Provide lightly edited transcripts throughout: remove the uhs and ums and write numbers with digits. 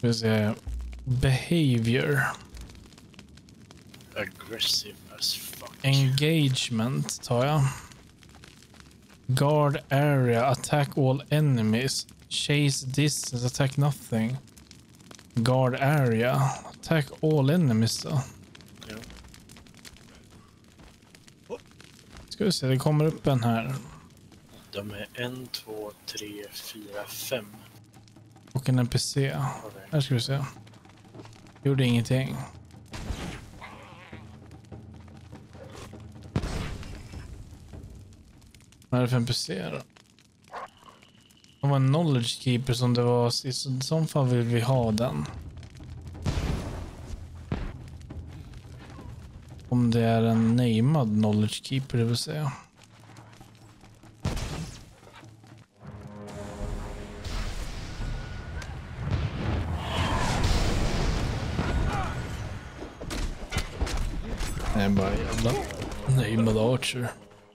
Vi ser behavior. Aggressive as fuck. Engagement tar jag. Guard area, attack all enemies. Chase distance, attack nothing. Guard area, attack all enemies då. Ja. Ska vi se, det kommer upp en här. De är 1, 2, 3, 4, 5. Och en NPC. Här ska vi se. Gjorde ingenting. Vad är det för NPC då? Det var en knowledge keeper som det var. I sån fall vill vi ha den. Om det är en named knowledge keeper, det vill säga. Det är bara jävla named archer.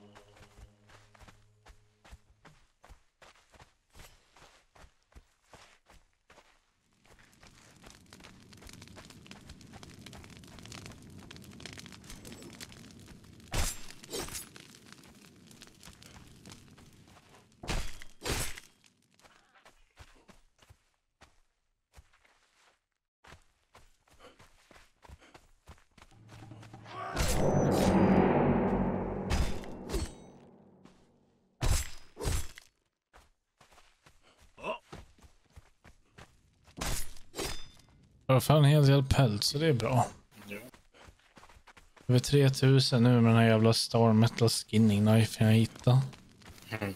Jag har fan en hel del päls, så det är bra. Ja. Över 3000 nu med den här jävla Star Metal Skinning Knife jag hittade. Mm.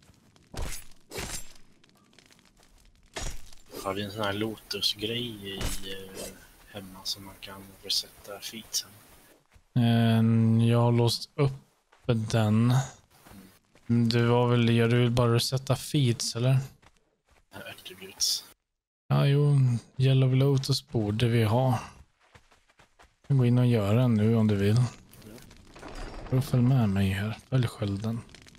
Har vi en sån här Lotus-grej i hemma som man kan resetta feedsen? Jag har låst upp den. Du var väl, du vill bara resetta feeds eller? Attributes. Ja, jo, Yellow Lotus borde vi ha. Jag kan gå in och göra den nu om du vill. Du följ med mig här, följ skölden.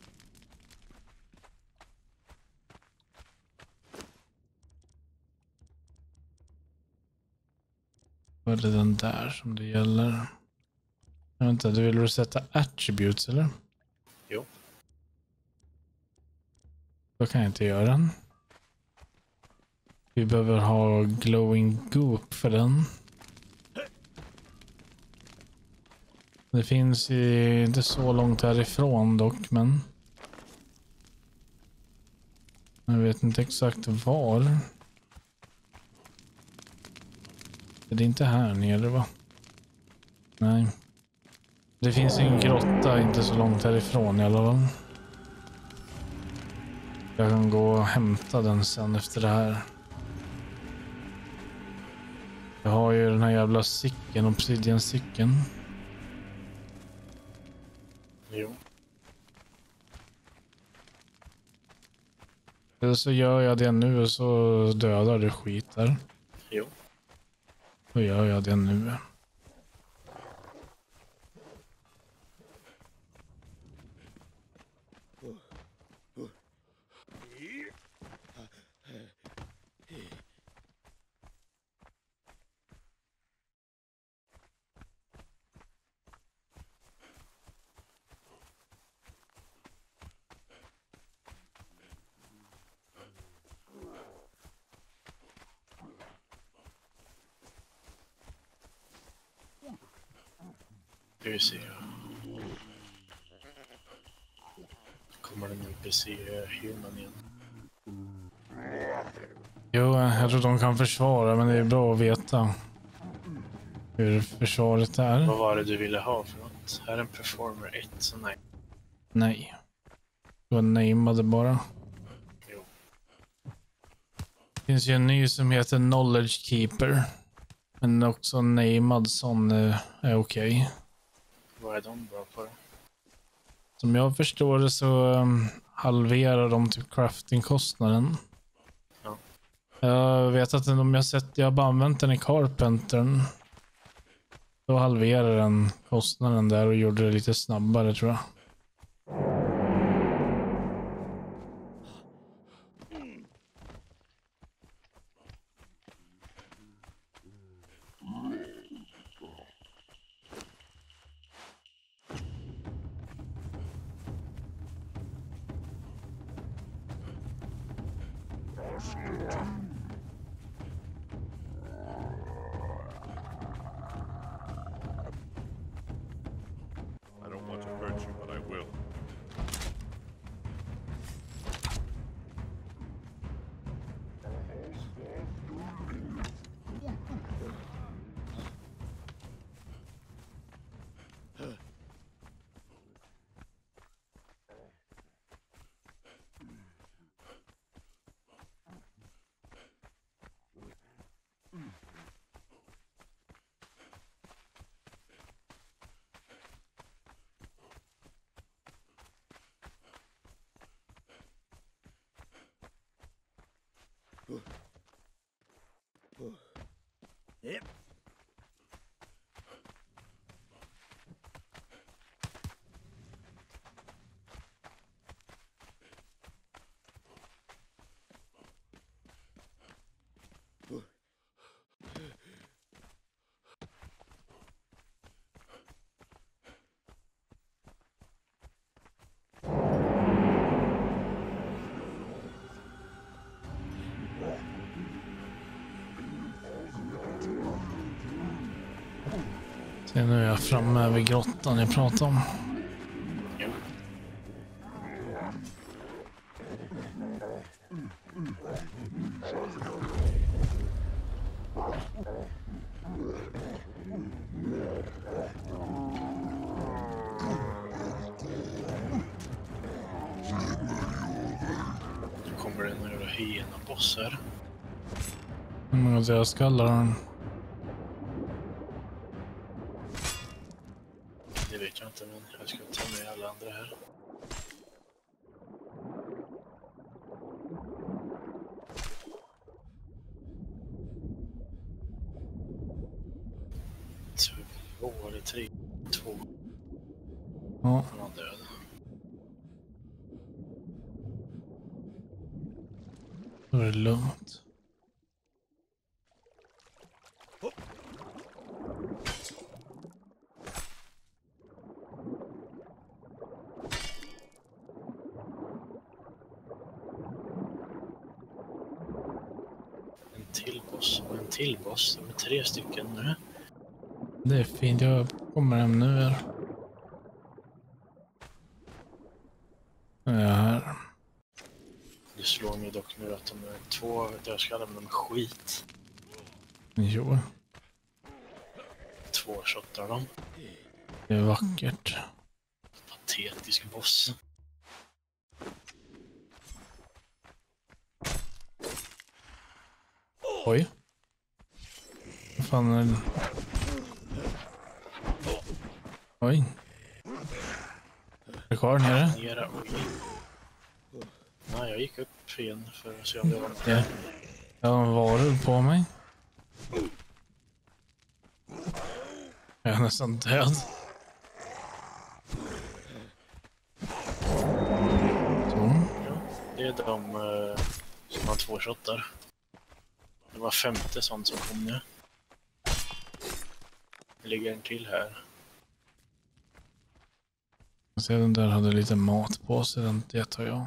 Vad är det den där som det gäller? Vänta, du vill resetta attributes eller? Jo. Då kan jag inte göra den. Vi behöver ha glowing goop för den. Det finns inte så långt härifrån dock, men jag vet inte exakt var. Det är inte här nere va? Nej. Det finns en grotta inte så långt härifrån i alla fall. Jag kan gå och hämta den sen efter det här. Jag har ju den här jävla sicken, obsidian-sicken. Jo. Eller så gör jag det nu och så dödar du skit där. Jo. Då gör jag det nu. Ska vi se. Kommer den NPC human igen? Jo, jag tror de kan försvara, men det är bra att veta hur försvaret är. Vad var det du ville ha för något? Här är en performer 1, så nej. Nej. Det var namade bara. Jo. Det finns ju en ny som heter Knowledge Keeper. Men också namad som är okej. Vad är de bra på då? Som jag förstår det så halverar de typ craftingkostnaden. Ja. Jag vet att om jag har bara använt den i Carpentern. Då halverar den kostnaden där och gjorde det lite snabbare tror jag. I don't want to hurt you, but I will. Yep. Se, nu är jag framme vid grottan jag pratade om. Ja. Nu kommer det några hyenabossar. Hur många dödskallar har den? Det vet jag inte, men jag ska ta med alla andra här. Två eller tre. Två. Ja, Han var död. då är det lugnt. En till boss. De är 3 stycken nu. Det är fint, jag kommer hem nu här. Nu är jag här. Det slår mig dock nu att de är 2 dödskallar, men de är skit. Jo, 2 shottar dem. det är vackert. Patetisk boss. Oj. Vad fan är det? Oj. Är det kvar nere? Nera, oj. Nej, jag gick upp igen för att se om det var något. Ja. Jag har en varulv på mig. Jag är nästan död. Så. Ja, det är de som har 2 shottar. Det var 5:e sånt som kom nu. Det ligger en till här. Jag ser den där hade lite mat på sig, det tar jag.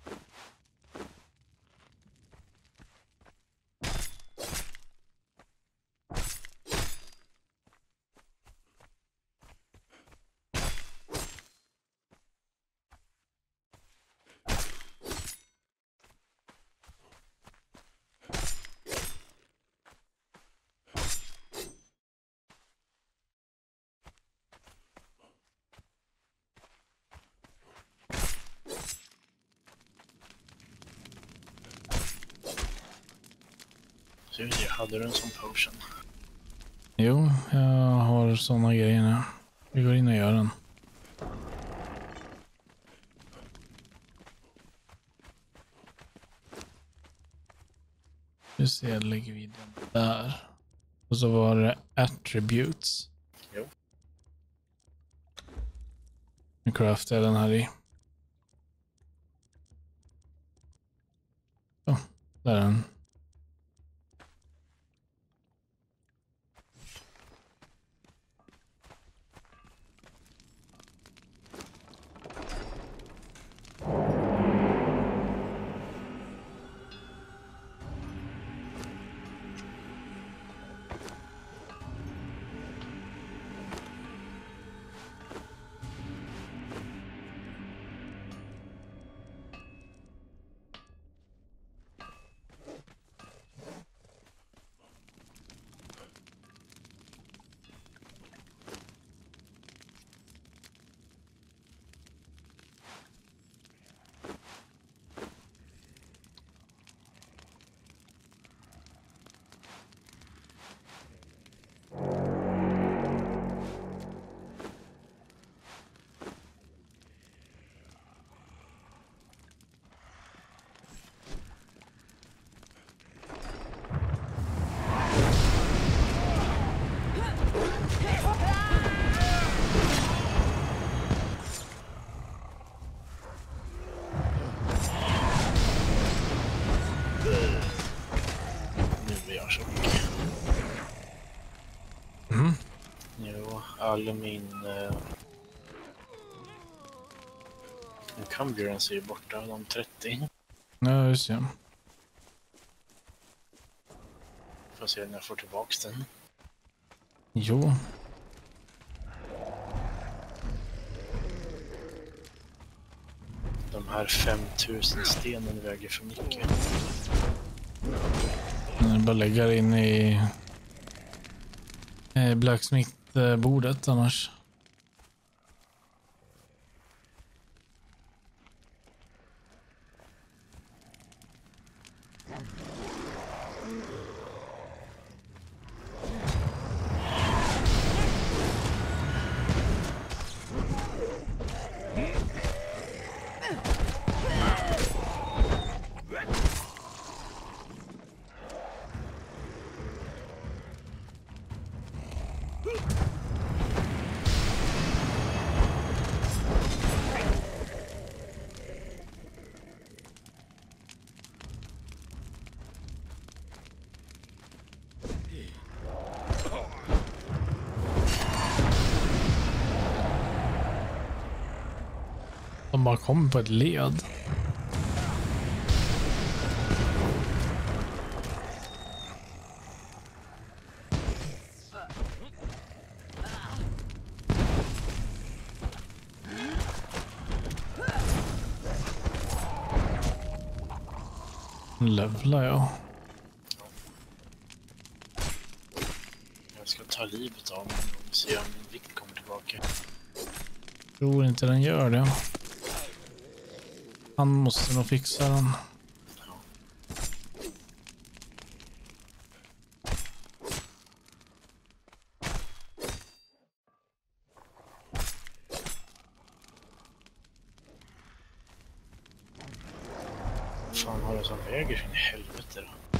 Så jag hade du en sån potion? Jo, jag har såna grejer nu. Vi går in och gör den. Nu ser jag, lägger vi den där. Och så var det attributes. Jo. Nu craftar jag den här i. Så, där är den. all min encumbrance är ju borta, de 30. Ja, just det. Får se när jag får tillbaks den. Jo. De här 5000 stenen väger för mycket. Jag bara lägga det in i Blacksmith-bordet annars. De bara kommer på ett led. Levlar jag. Jag ska ta livet av mig och se om min vikt kommer tillbaka. Tror inte den gör det. Han måste nog fixa den. Fan har det som väger sin helvete då?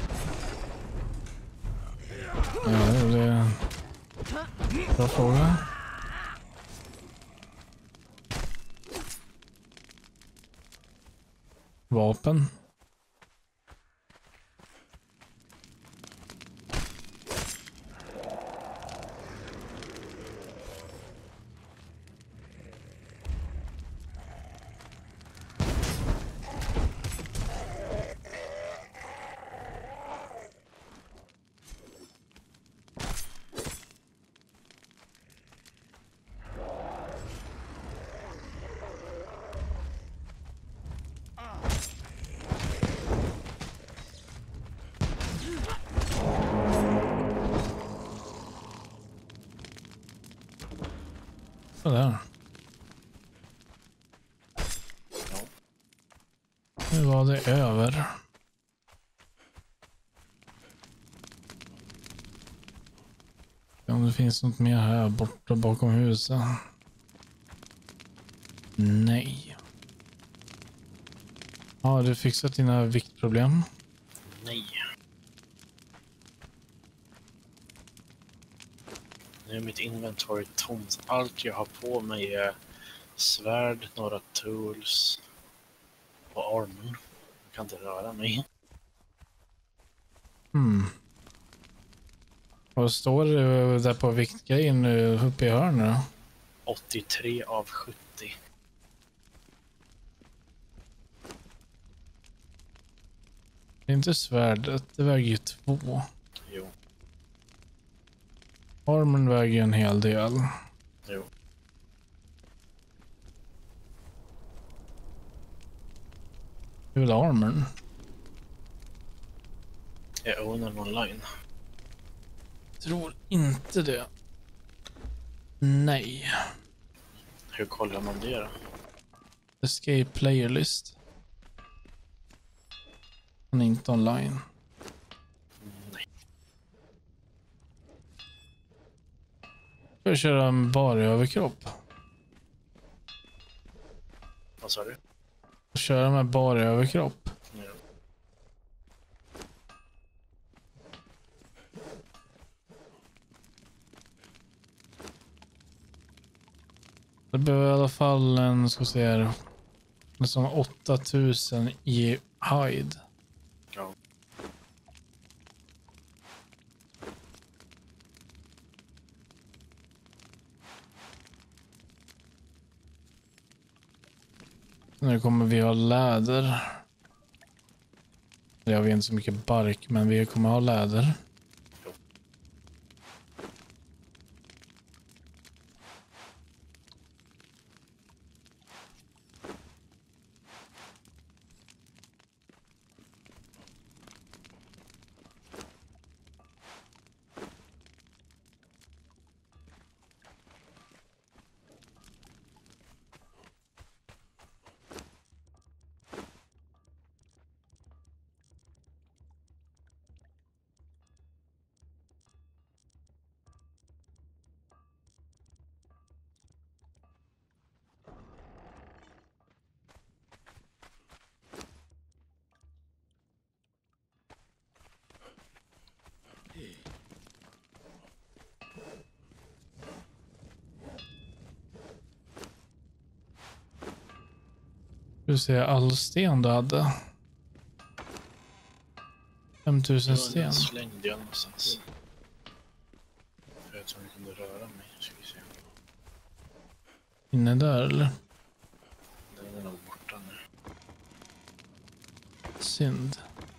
Ja, det är en bra fråga. Vapen. Sådär. Nu var det över. Om det finns något mer här borta bakom huset. Nej. Har du fixat dina viktproblem? Nej. Nu är mitt inventory tomt. Allt jag har på mig är svärd, några tools och armor. Jag kan inte röra mig. Vad står det där på viktgrejen nu uppe i hörnet då? 83 av 70. Det är inte svärdet, det väger ju 2. Jo, Armen väger en hel del. jo. Hur vill armen? Jag ownar online. Tror inte det. Nej. Hur kollar man det då? Escape player list. Han är inte online. Nej. Jag köra en bar i överkropp. Vad sa du? Köra med bar i överkropp. Ja. Det behöver i alla fall en, ska se här, nästan 8000 i hide. Ja. Nu kommer vi ha läder. Jag vet inte så mycket bark, men vi kommer ha läder. Du ser all sten du hade. 5000 sten. Den slängde jag någonstans. För jag tror jag kunde röra mig. Ska vi se. Inne där eller? Den är nog borta nu. Synd.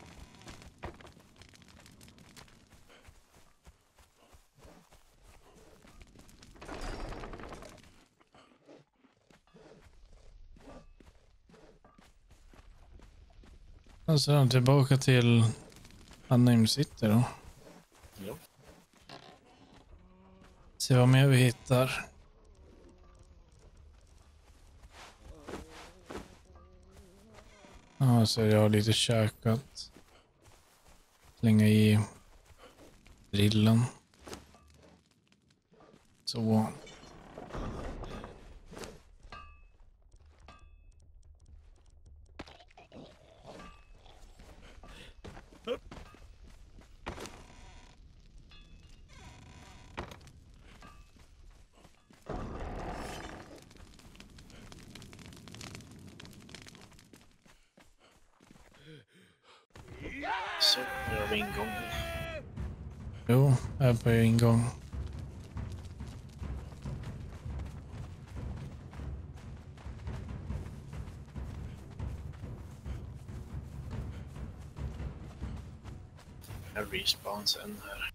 Alltså tillbaka till Unnamed City då. Jo. Se vad mer vi hittar. Ja, så jag har lite käkat. Slänga i drillen. Så. Så, nu har vi ingång. Jo, jag är på ingång. Här respawns en här.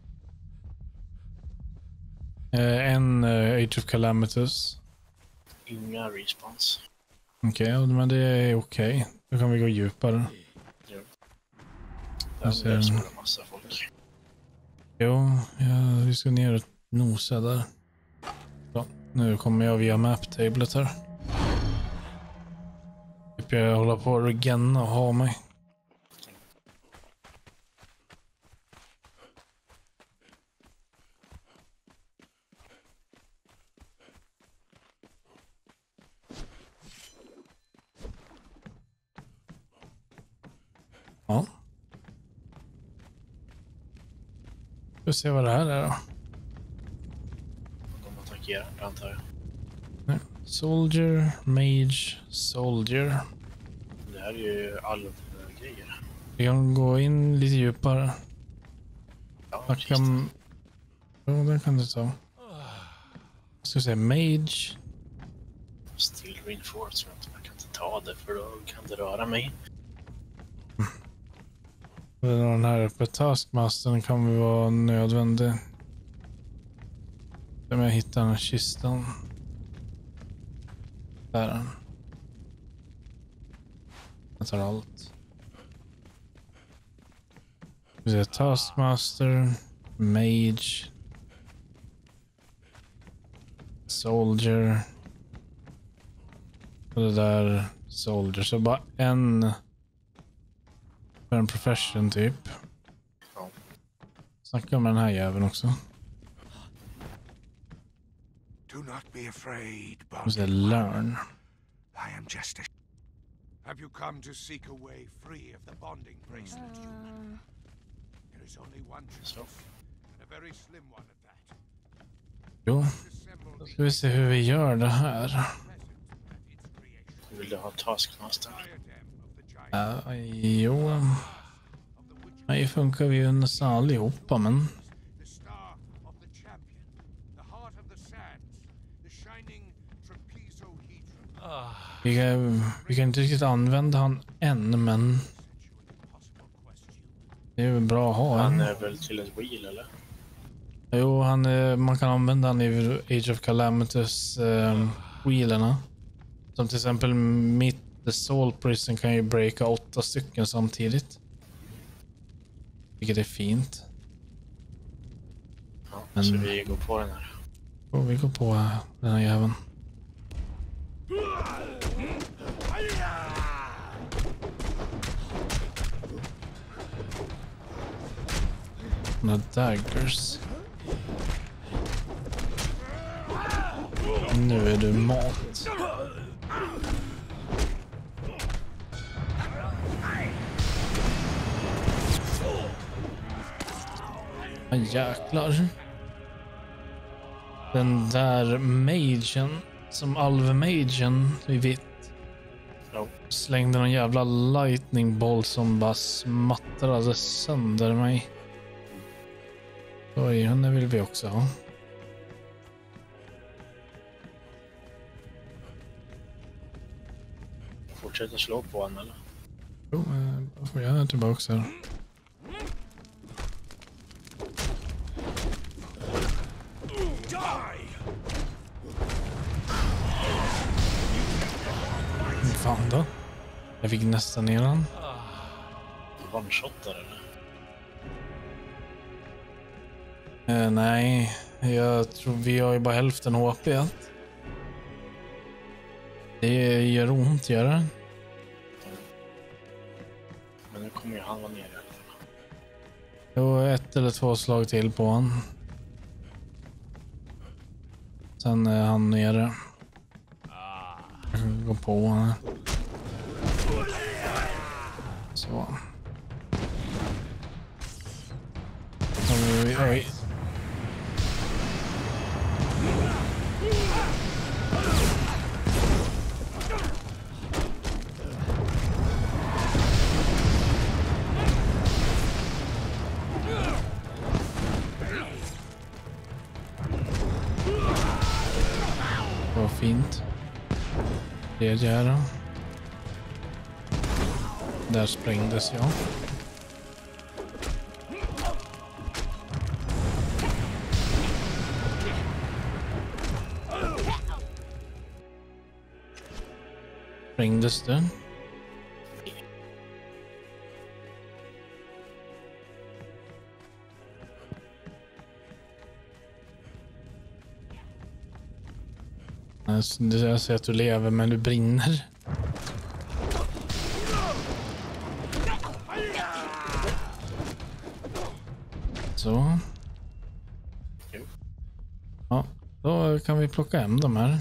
En Age of Calamitus. Inga respawns. Okej, men det är okej. Då kan vi gå djupare. Jo. Jag Där ser. är det en massa folk. Jo, ja, vi ska ner och nosa där. Så, nu kommer jag via map-tablet här. Typ jag håller på att regenna och ha mig. Ja. Vi se vad det här är då. De attackerar, antar jag. Nej. Soldier, Mage, Soldier. Det här är ju grejer. Vi kan gå in lite djupare. Ja, Jag kan... Jo, den kan du ta. Jag ska säga Mage. Steel reinforcement. Jag kan inte ta det för då kan det röra mig. Den här uppe, Taskmastern, kan väl vara nödvändig. Om jag hittar den här kistan. Där är den. Jag tar allt. Vi ser Taskmaster, Mage, Soldier. Och det där Soldier. Så bara en för en profession typ. Ja. Snacka med den här jäveln också. Do not be afraid, Vi ser bonded one. Learn. I am just a... Have you come to seek a way free of the bonding bracelet, human? There is only one Så. truth, and a very slim one at that. Jo, Disassemble då the ska vi se hur vi gör det här. present at its creation. Vill du ha Taskmaster? Diadem of the giant Jo, of the witch det funkar vi ju nästan allihopa, men the star of the champion, the heart of the sands, the shining trapezohedron. Vi kan inte riktigt använda han än, men det är väl bra att ha Han en. är väl till ett wheel eller? Jo, man kan använda han i Age of Calamitous wheelerna. Som till exempel mitt The Soul Prison kan ju breaka 8 stycken samtidigt. Vilket är fint. Ja, Men- så vi går på den här. Och vi går på den här jäveln. Några daggers. Nu är du mat. Ah, jäklar. Den där magen, som alvemagen i vitt, Ja. slängde någon jävla lightning bolt som bara smattrade sönder mig. Oj, henne vill vi också ha. Fortsätter slå på honom eller? Jo, då får jag tillbaka här. Fan då. Jag fick nästan ner den. One-shotar eller? Nej, jag tror vi har ju bara hälften HP. Det gör ont, gör det? Men nu kommer ju han vara nere i alla fall. Jo, 1 eller 2 slag till på han. Sen är han nere. Jag kan gå på honom. Så. Oj, oj. Vad fint. Tredje här då. Där sprängdes jag. Sprängdes den? Jag ser att du lever, men du brinner. Så. Ja, då kan vi plocka hem de här.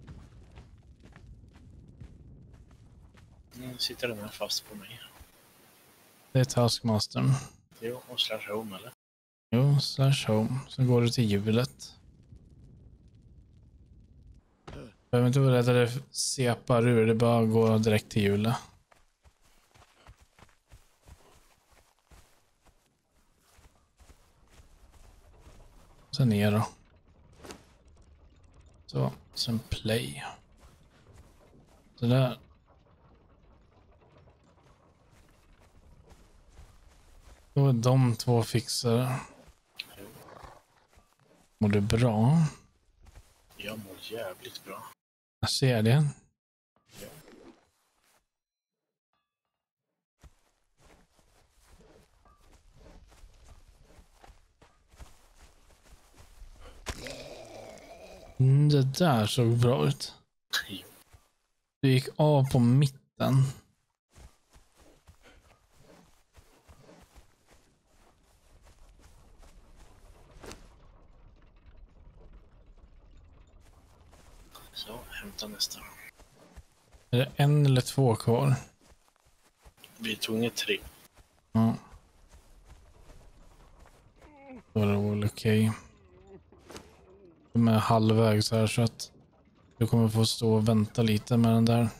Nu sitter den här fast på mig. Det är Taskmastern. Jo, och slash home eller? Jo, slash home. Så går du till hjulet. Behöver inte vara rädd att det separ ur. Det bara går direkt till hjulet. Sen ner då. Så, sen play. Så där. Då är de två fixar. Mår du bra? Jag mår jävligt bra. Jag ser det. Ja. Det där såg bra ut. Jo. Du gick av på mitten. Så, hämta nästa. Är det 1 eller 2 kvar? Vi tog ner 3. Ja. Då är det väl okej. De är halvvägs här så att du kommer få stå och vänta lite med den där.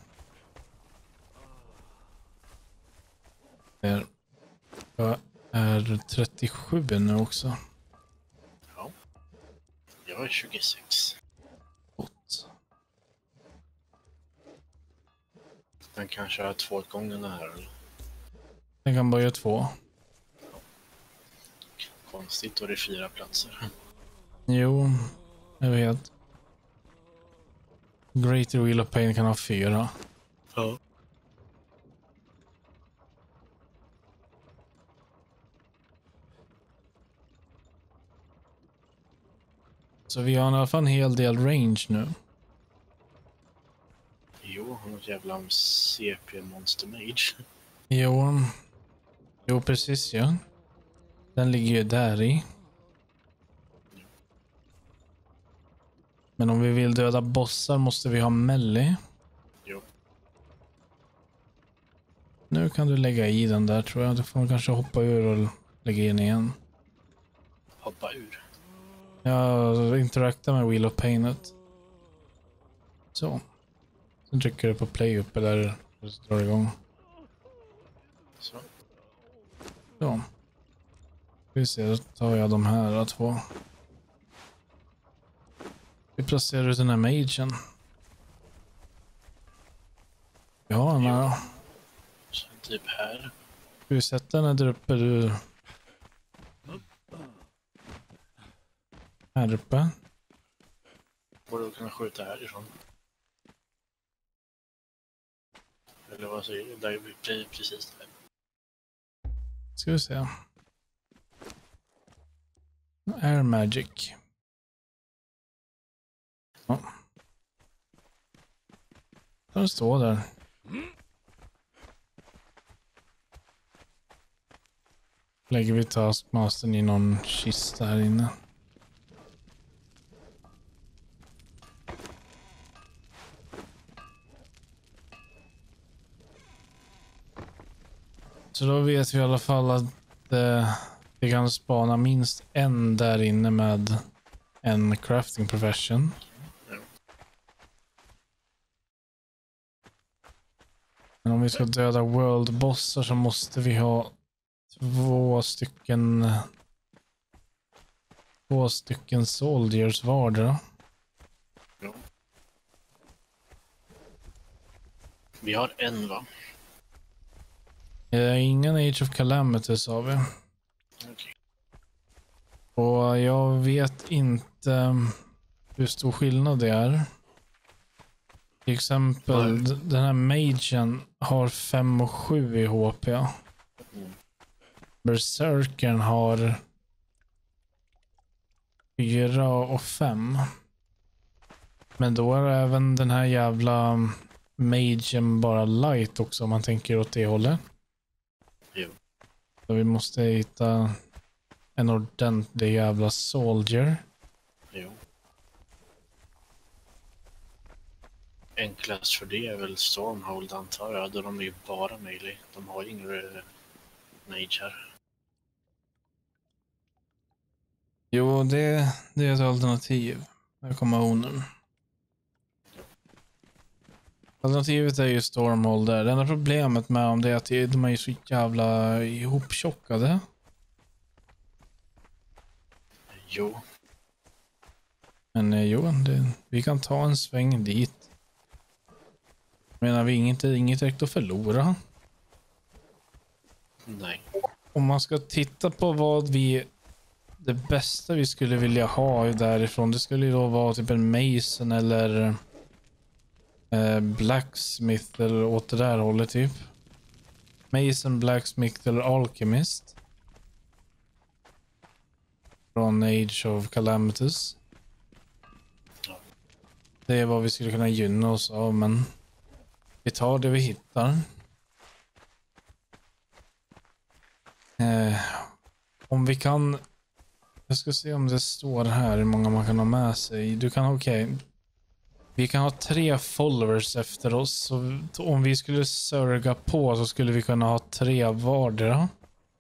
Jag är 37 nu också. Ja. Jag är 26. Gott. Den kan köra 2 åt gången här. Eller? Den kan bara göra 2. Konstigt, och det är 4 platser. Jo, jag vet. Greater Wheel of Pain kan ha 4. Ja. Så vi har i alla fall en hel del range nu. Jo, han har ett jävla CP Monster Mage. Jo, precis ja. Den ligger ju där i. Men om vi vill döda bossar måste vi ha melee. Jo. Nu kan du lägga i den där tror jag. Du får kanske hoppa ur och lägga in igen. Hoppa ur. Jag interaktar med Wheel of Painet. Så. Sen trycker du på play upp eller så drar det igång. Så. Så. Vi ser, då tar jag de här 2. Vi placerar ut den här magen. Ja, den här. Så typ här. Ska vi sätta den där uppe du? Här uppe. Borde du kunna skjuta härifrån? Eller vad säger du? Där är precis där. Ska vi se. Air Magic. Ja. Den står där. Lägger vi Taskmastern i någon kista här inne. Så då vet vi i alla fall att vi kan spana minst en där inne med en crafting profession. Men om vi ska döda world bossar så måste vi ha två stycken soldiers vardera. Ja. Vi har en, va? Ingen Age of Calamities har vi. Okej. Och jag vet inte hur stor skillnad det är. Till exempel den här magen har 5 och 7 i HP. Berserkern har 4 och 5. Men då är även den här jävla magen bara light också om man tänker åt det hållet. Jo. Så vi måste hitta en ordentlig jävla soldier. Jo. Enklast för det är väl Stormhold, antar jag. Då de är ju bara melee. De har ju ingen mage här. Jo, det är ett alternativ. Här kommer Onen. Alternativet är ju Stormhold där. Det enda problemet med dem är att de är ju så jävla ihoptjockade. Jo. Men vi kan ta en sväng dit. Menar vi inget direkt att förlora. Nej. Om man ska titta på vad det bästa vi skulle vilja ha därifrån, det skulle ju då vara typ en Mason eller Blacksmith eller åt det där hållet typ. Mason, Blacksmith eller Alchemist. Från Age of Calamities. Det är vad vi skulle kunna gynna oss av, men vi tar det vi hittar. Om vi kan... Jag ska se om det står här hur många man kan ha med sig. Du kan, okej. Vi kan ha 3 followers efter oss. Så om vi skulle sörga på så skulle vi kunna ha 3 vardera.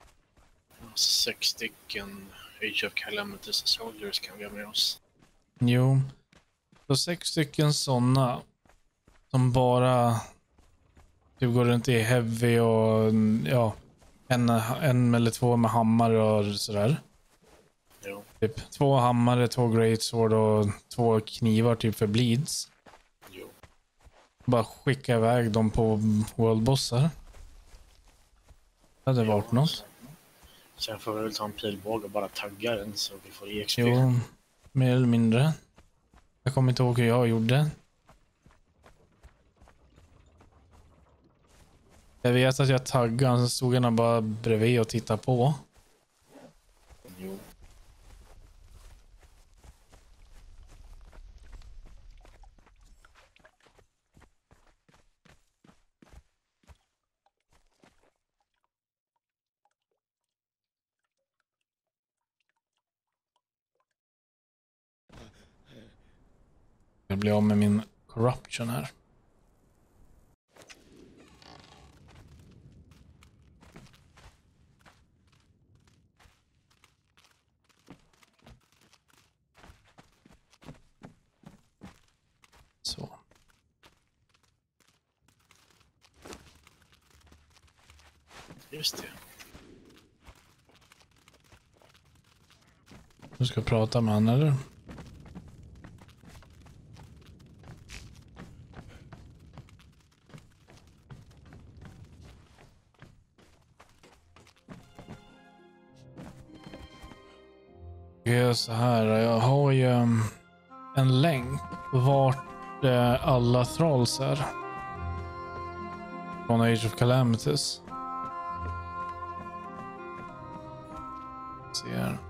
6 stycken Age of Calamities Soldiers kan vi ha med oss. Jo. Så 6 stycken sådana. Som bara... Du går runt i heavy och... Ja. En eller 2 med hammare och sådär. Jo. Typ 2 hammare, 2 greatsword och 2 knivar typ för bleeds. Jo. Bara skicka iväg dem på worldbossar. Det hade varit något. Sen får vi väl ta en pilbåge och bara tagga den så vi får EXP. Jo, mer eller mindre. Jag kommer inte ihåg hur jag gjorde. Jag vet att jag taggade, så stod jag bara bredvid och tittade på. Jo. Jag blir av med min corruption här. Så. Just det. Du ska prata med han, eller? Så här, jag har ju en länk vart alla thralls är. Från Age of Calamities. Ser.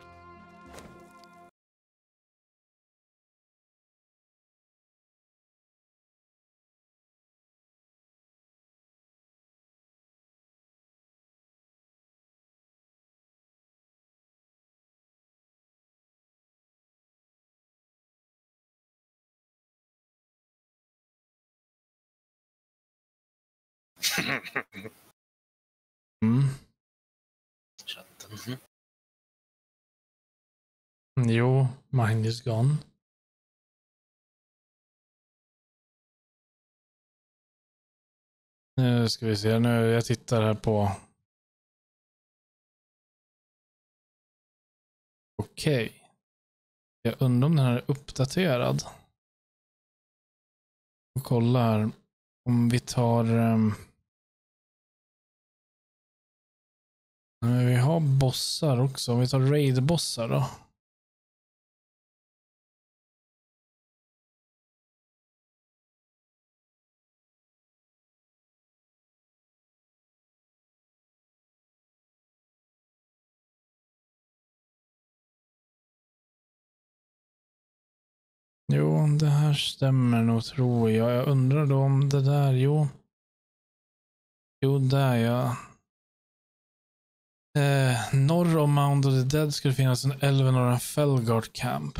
Chatten. Jo, mind is gone. Nu ska vi se, nu jag tittar här på. Okej. Jag undrar om den här är uppdaterad. Och kolla här. Om vi tar... vi har bossar också. Om vi tar raid-bossar då. Jo, det här stämmer nog, tror jag. Jag undrar då om det där, jo. Jo, där ja. Norr om Mound of the Dead skulle finnas en Elvenor och en Felgard camp.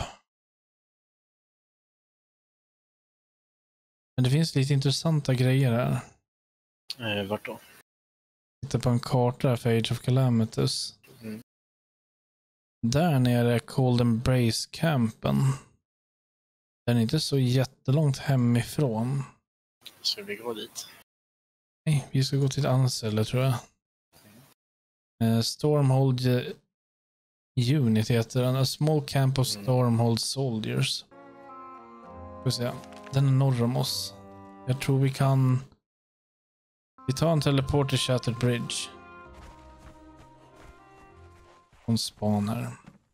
Men det finns lite intressanta grejer här. Vart då? Titta på en karta för Age of Calamities. Mm. Där nere är Cold Embrace campen. Den är inte så jättelångt hemifrån. Ska vi gå dit? Nej, vi ska gå till Ansel, tror jag. Stormhold Unit heter den. A small camp of Stormhold soldiers. Får se. Den är norr om oss. Jag tror vi kan... Vi tar en teleport till Shattered Bridge. Hon span här.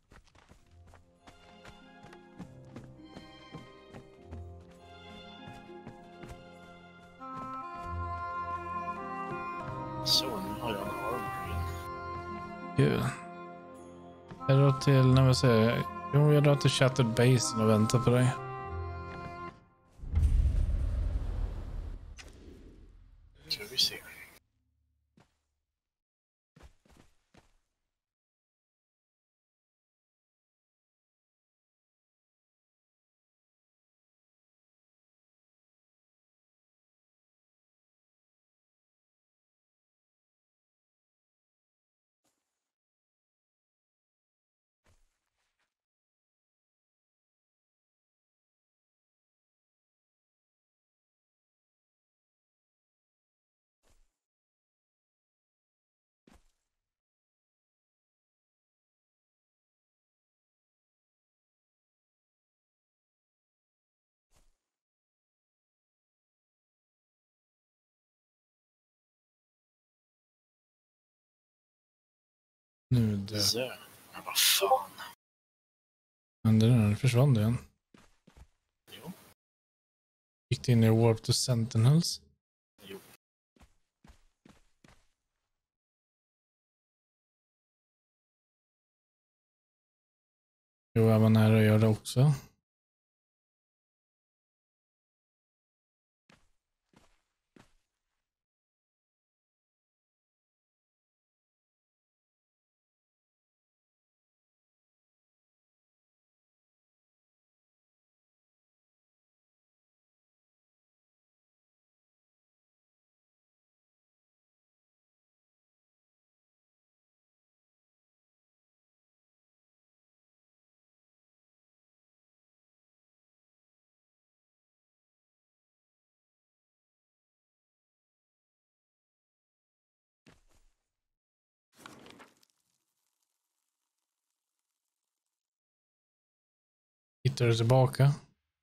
Så, nu har jag en armor. Kul. Jag drar till, när vi säger, jag drar till Shattered Basin och väntar på dig. Ska vi se. Nu dök. Så. Men vad fan. Men det försvann det igen. Jo. Gick det in i Warp to Sentinels? Jo. Jo, jag var nära att göra det också. Hittar du tillbaka?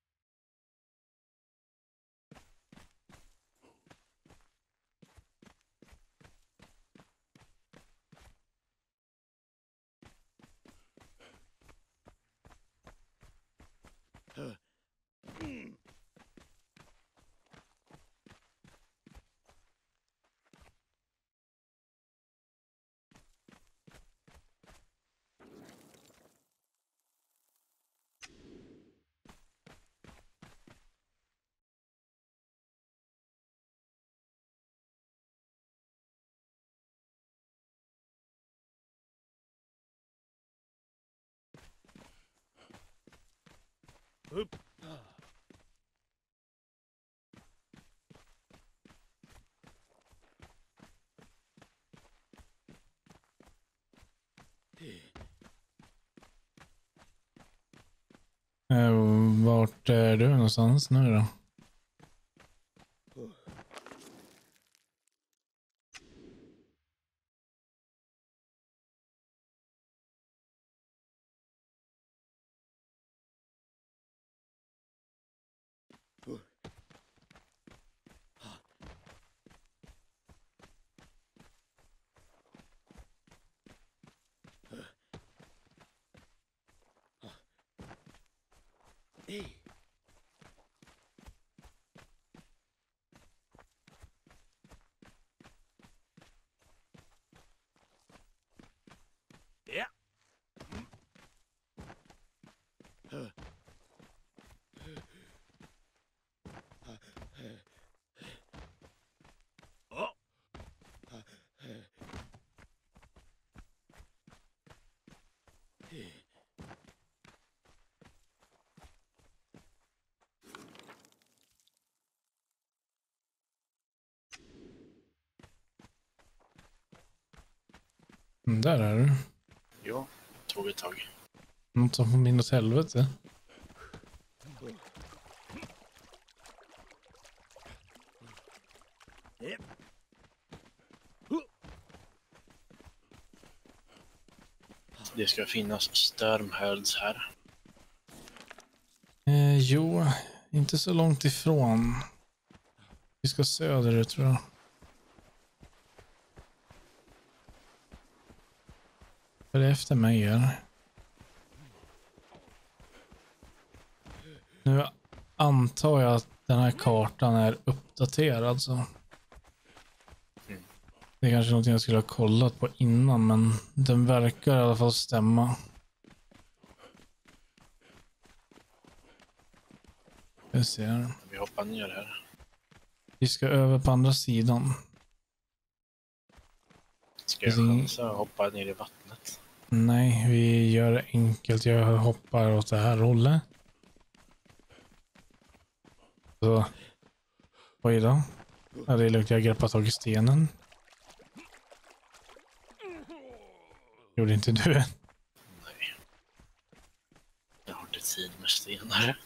Vart är du någonstans nu då? Där är du. Jo, tog ett tag. Något som får min åt helvete. Det ska finnas Stormherds här. Jo, inte så långt ifrån. Vi ska söderut tror jag. Följ efter mig här. Nu antar jag att den här kartan är uppdaterad så. Det är kanske något jag skulle ha kollat på innan, men den verkar i alla fall stämma. Vi ser. Vi hoppar ner här. Vi ska över på andra sidan. Ska jag chansa att hoppa ner i vattnet? Nej, vi gör det enkelt. Jag hoppar åt det här hållet. Så. Oj då. Ja, det är lugnt. Jag greppar tag i stenen. Gjorde inte du? Nej. Jag har inte tid med stenar.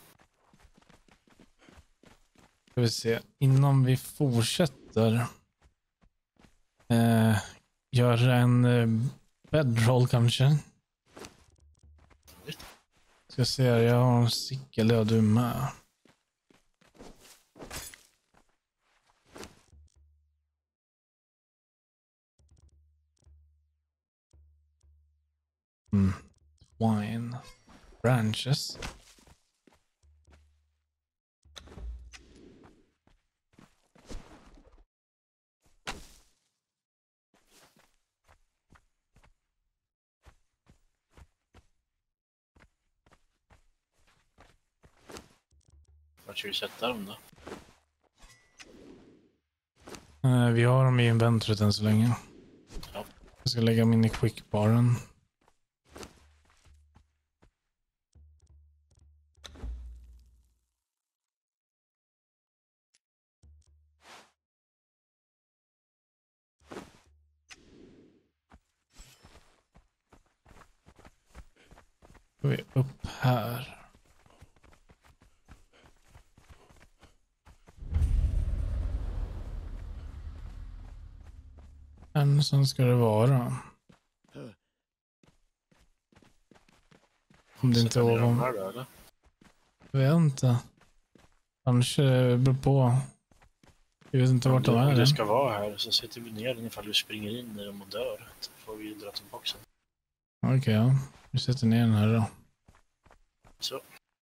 Ska vi se. Innan vi fortsätter. Gör en bedroll kanske. Ska se. Jag har en cykel. Ja, du med. wine. Branches. Vart ska vi sätta dem då? Vi har dem i inventoryt än så länge. Ja. Jag ska lägga dem in i quickbaren. Då är vi upp här. En som ska det vara. Om det inte är Sätta ner dem ovan. här då, eller? Jag vet inte. Kanske beror på. Jag vet inte vart de Om är. det ska vara här så sätter vi ner den ifall vi springer in i dem och dör. Så får vi dra tillbaka sen. Okej, ja. Vi sätter ner den här då. Så.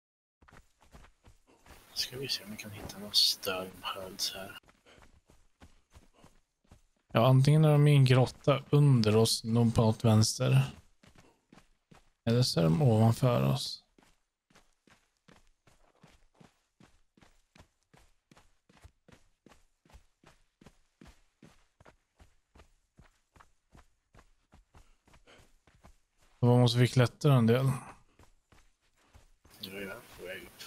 Ska vi se om vi kan hitta någon störmhölds här. Ja, antingen är de i en grotta under oss, någon på något vänster. Eller så är de ovanför oss. Då måste vi klättra en del. Nu är jag på väg upp.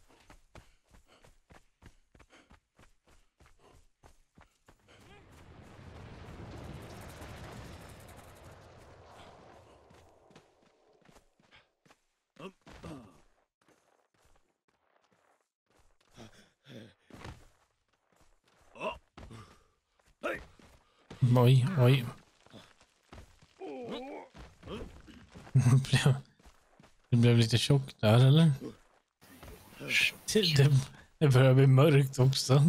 Oj, oj. Det blev lite tjockt där, eller? Det börjar bli mörkt också.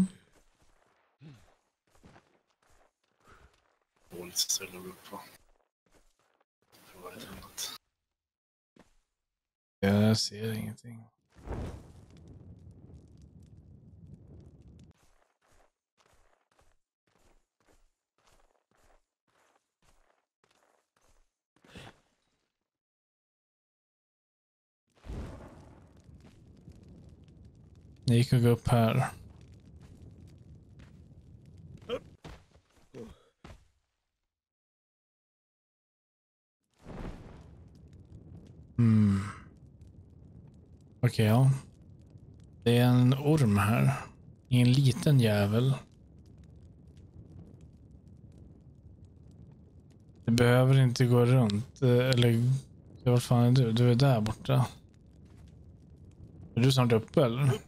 Dåligt ställe att gå upp på. Prova ett annat. Jag ser ingenting. Det gick att gå upp här. Okej, ja. Det är en orm här. En liten jävel. Du behöver inte gå runt. Eller, vad fan är du? Du är där borta. Är du snart uppe, eller? Nej,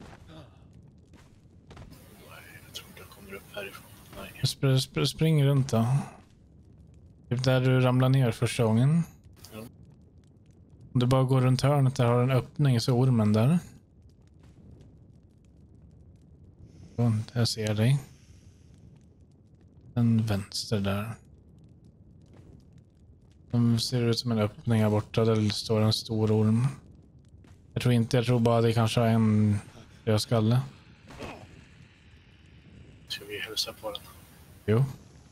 jag tror inte jag kommer upp härifrån. Nej. Spring runt då. Typ där du ramlar ner första gången. Ja. Om du bara går runt hörnet där har en öppning så är ormen där. Så, jag ser dig. En vänster där. De ser ut som en öppning här borta där det står en stor orm. Jag tror bara det kanske är en dödskalle. Ska vi hälsa på den? Jo.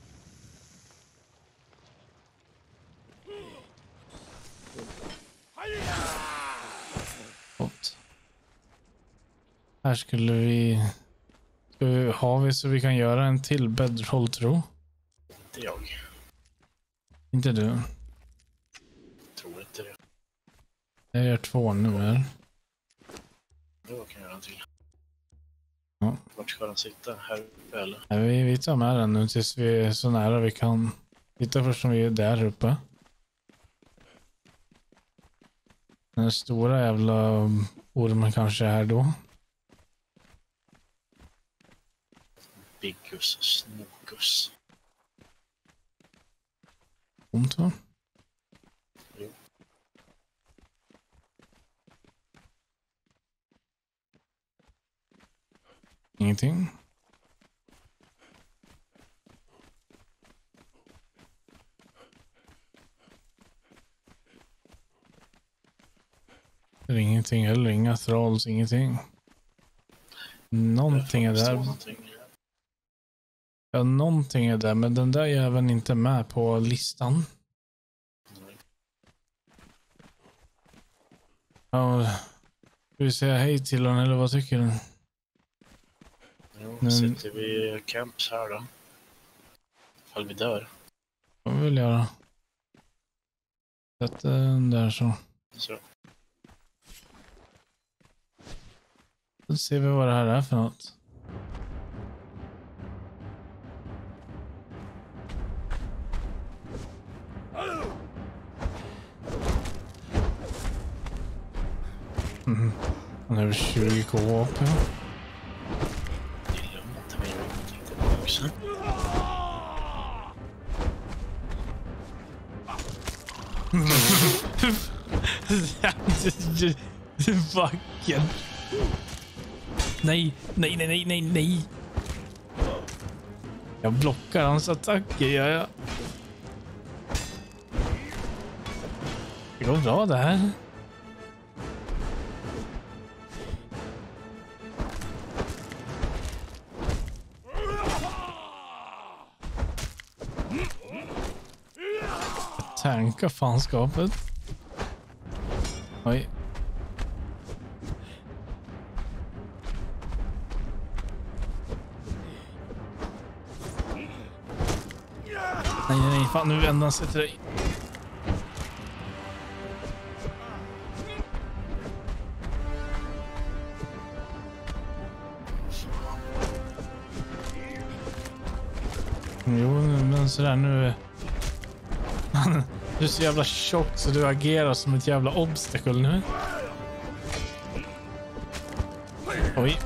Gott. Här skulle vi... Har vi så vi kan göra en till bedroll, tro? Inte jag. Inte du. Tror inte det. Jag gör 2 nu här. Då kan jag göra en till. Ja. Vart ska den sitta? Här uppe eller? Nej, vi tar med den nu tills vi är så nära vi kan. Titta först om vi är där uppe. Den stora jävla ormen kanske är här då. Biggus, Snokus. Tomt, va? Jo. Ingenting. ingenting heller. Inga thralls, ingenting. Någonting är där. Ja, någonting är där, men den där är även inte med på listan. Ja, ska vi säga hej till honom eller vad tycker du? Jo, sitter vi camps här då? Ifall vi dör. Vad vill jag göra? Sätt den där så. Då ser vi vad det här är för något. Han är över 20 k vapen. Det är lugnt med det också. Fucken. Nej, nej, nej, nej, nej, nej. Jag blockar hans attacker, ja. Det går bra det här. Tanka fanskapet. Oj. Nej, nej, fan nu vänder han sig till dig. Jo, men sådär nu. Du är så jävla tjock så du agerar som ett jävla obstacle nu. Oj.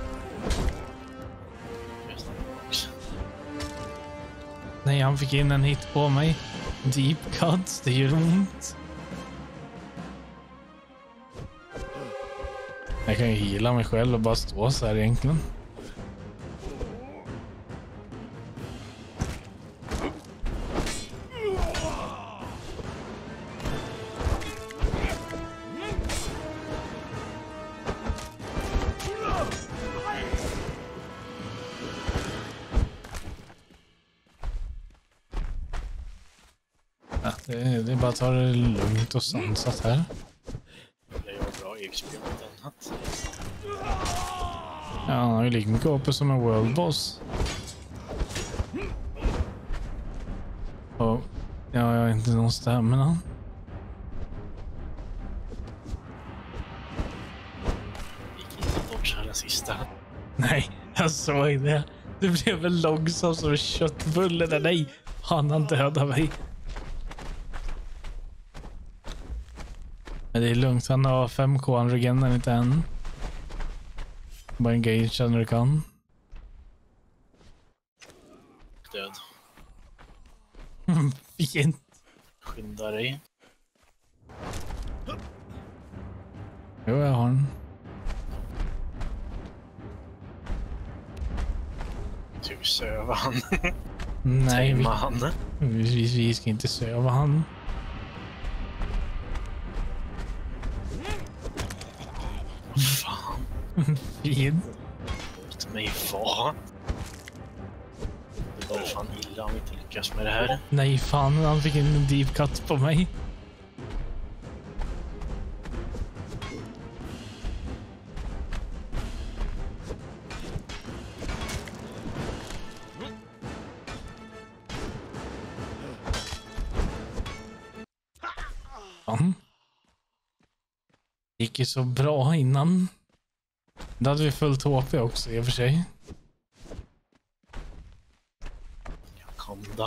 Nej, han fick in en hit på mig. Deep cuts, det gör ont. Jag kan ju heala mig själv och bara stå så här egentligen. Det är bara att ta det lugnt och sansat här. Det är bra XP med annat. Ja, han har ju lika mycket AP som en world boss. Och ja, jag har inte någon stamina. Gick inte bort så här den sista. Nej, jag såg det. Det blev väl långsamt som en köttbulle där. Nej, han dödade mig. Men det är lugnt, han har 5k, han regenerar inte än. Bara engage när du kan. Död. Fint. Skynda dig. Jo, jag har den. Ska vi söva han? Nej, vi ska inte söva han. Fan. Fint. Låt mig vara. Det går fan illa om vi inte lyckas med det här. Nej, fan, han fick en deep cut på mig. Fan. Det gick ju så bra innan. Då hade vi fullt HP också i och för sig. Jag kom då.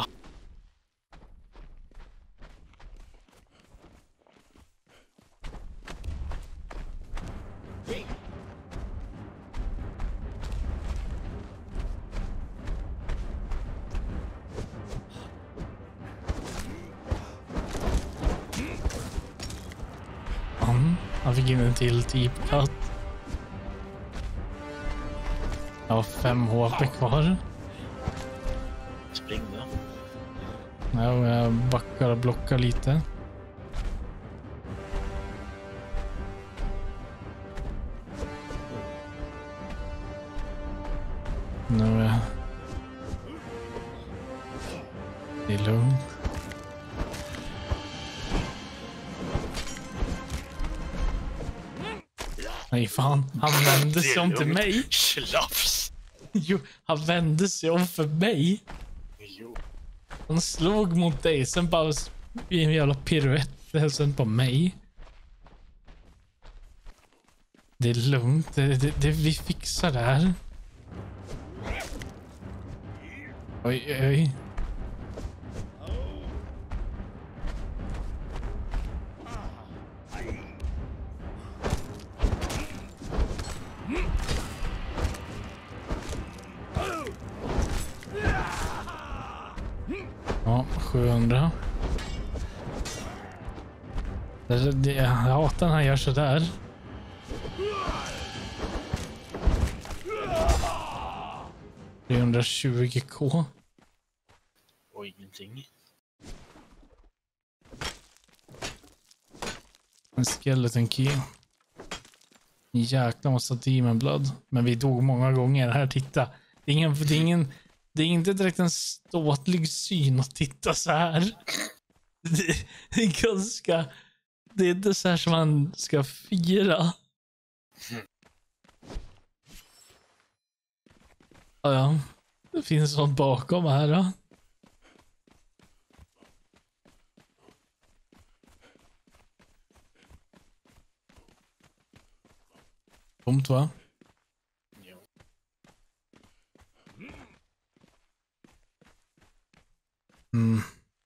Han fick in en till typ cut. Jag har 5 HP kvar. Spring då. Ja, och jag backar och blockar lite. Nu är det är lugnt. Nej fan, han vände sig om till mig. Slafs! Jo, han vände sig om för mig. Jo. Han slog mot dig, sen bara i en jävla piruett, sen på mig. Det är lugnt, vi fixar det här. Oj, oj. Ja, 700. Jag hatar när han gör sådär. $320K. Och ingenting. En skeleton key. En jäkla massa demon blood. Men vi dog många gånger. Här, titta. Det är inte direkt en ståtlig syn att titta så här. Det är ganska... Det är inte så här som man ska fira. Ja. Det finns något bakom här då. Tomt va? Jo. Mm.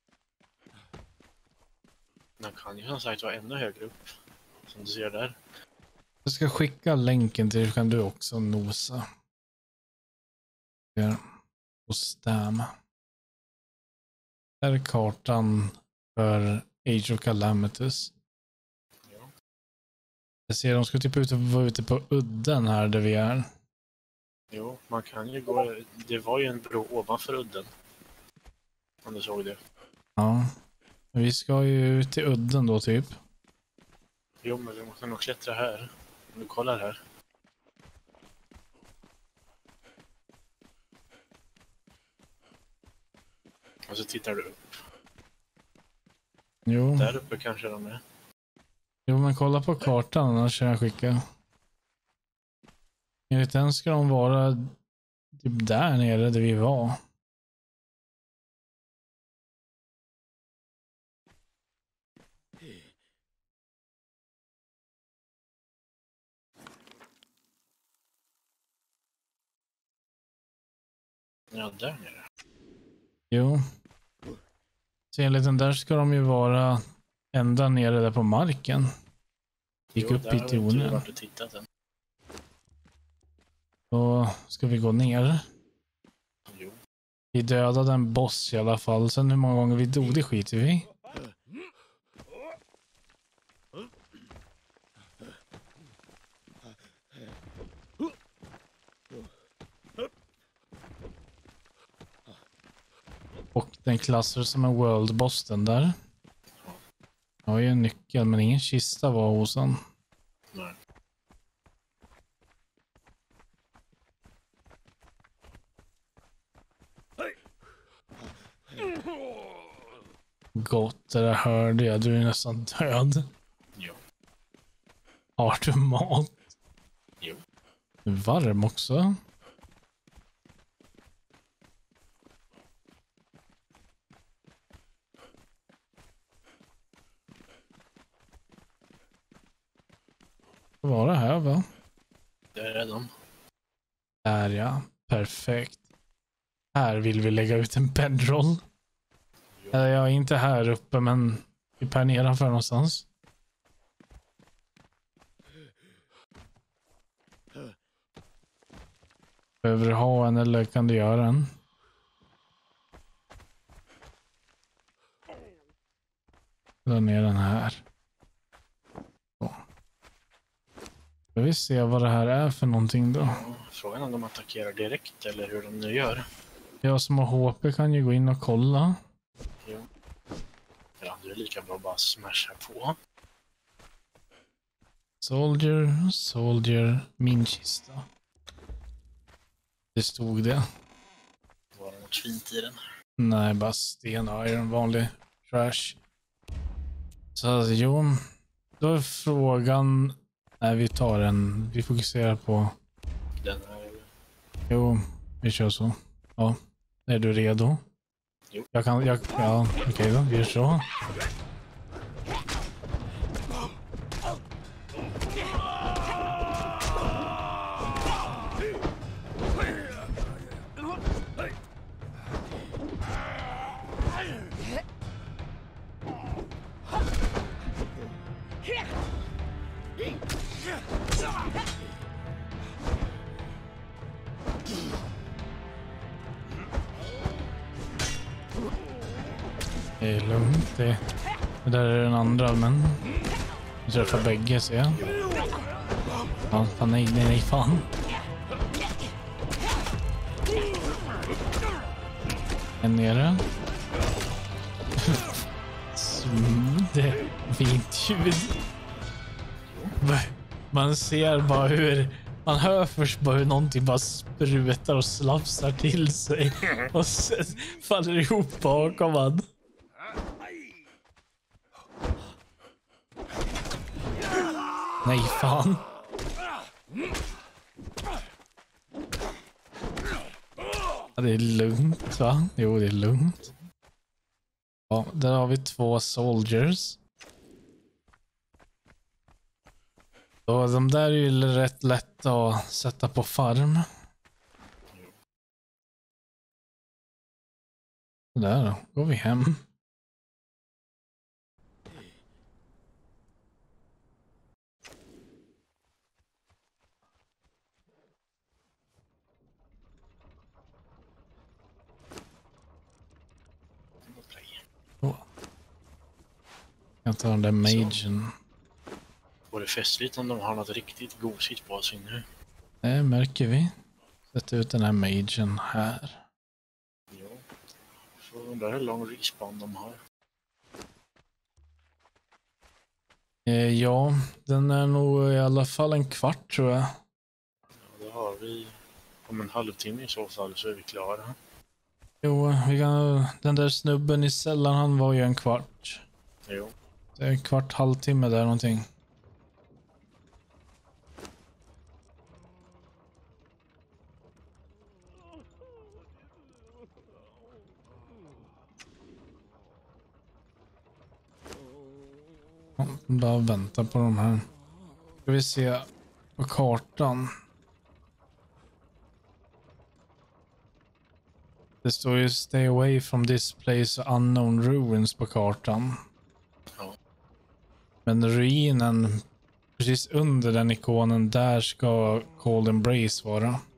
Den kan ju som sagt vara ännu högre upp. Som du ser där. Jag ska skicka länken till dig, kan du också nosa. Här. Och stäm. Här är kartan för Age of Calamities. Ja. Jag ser de ska typ vara ute på udden här där vi är. Jo, man kan ju gå... Det var ju en bro ovanför udden. Om du såg det. Ja. Men vi ska ju ut till udden då typ. Jo, men vi måste nog klättra här. Om du kollar här. Och så tittar du upp. Jo. Där uppe kanske de är. Jo, men kolla på kartan annars kan jag skicka. Enligt den ska de vara typ där nere där vi var. Ja, där nere. Jo. Så enligt den där ska de ju vara ända nere där på marken. Gick Jo, upp där i har vi inte tornen. varit och tittat än. Då ska vi gå ner. Jo. Vi dödade en boss i alla fall. Sen hur många gånger vi dog, det skiter vi i. Och den klassar som en world boss den där. Jag har ju en nyckel men ingen kista var hos han. Nej. Gott, det där hörde jag. Du är nästan död. Jo. Har du mat? Jo. Du är varm också. Vad var det här va? Där är de. Där ja. Perfekt. Här vill vi lägga ut en bedroll. Jo. Eller jag är inte här uppe men typ här nedanför någonstans. Behöver du ha en eller kan du göra en? Dra ner den här. Så. Ska vi se vad det här är för någonting då. Ja, frågan om de attackerar direkt eller hur de nu gör. Jag som har HP kan ju gå in och kolla. Jo. Ja, det är lika bra att bara smasha på. Soldier, soldier, min kista. Det stod det. Var det något fint i den? Nej, bara sten och iron, vanlig trash. Så jo, då är frågan... Nej, vi tar den. Vi fokuserar på... Den här... Jo, vi kör så. Ja, är du redo? Jo. Ja, okej då, vi gör så. Det är lugnt. Det där är den andra, men vi träffar bägge, ser jag. Ja, fan, nej, fan. En nere. Det är fint ljud. Man ser bara hur... Man hör först bara hur någonting bara sprutar och slafsar till sig. Och sen faller ihop bakom han. Nej, fan. Ja, det är lugnt, va? Jo, det är lugnt. Ja, där har vi 2 soldiers. Så de där är ju rätt lätta att sätta på farm. Där då, går vi hem. Jag tar den där magen. Var det festligt om de har något riktigt gosigt på sig nu? Det märker vi. Sätter ut den här magen här. Ja. Så undrar hur lång respawn de har. Ja, den är nog i alla fall en kvart, tror jag. Ja, då har vi... Om en halvtimme i så fall så är vi klara. Jo, den där snubben i sällan, han var ju en kvart. Jo. Det är en kvart, halvtimme där någonting. Bara vänta på de här. Ska vi se på kartan. Det står ju stay away from this place unknown ruins på kartan. Ja. Men ruinen precis under den ikonen, där ska Cold Embrace vara.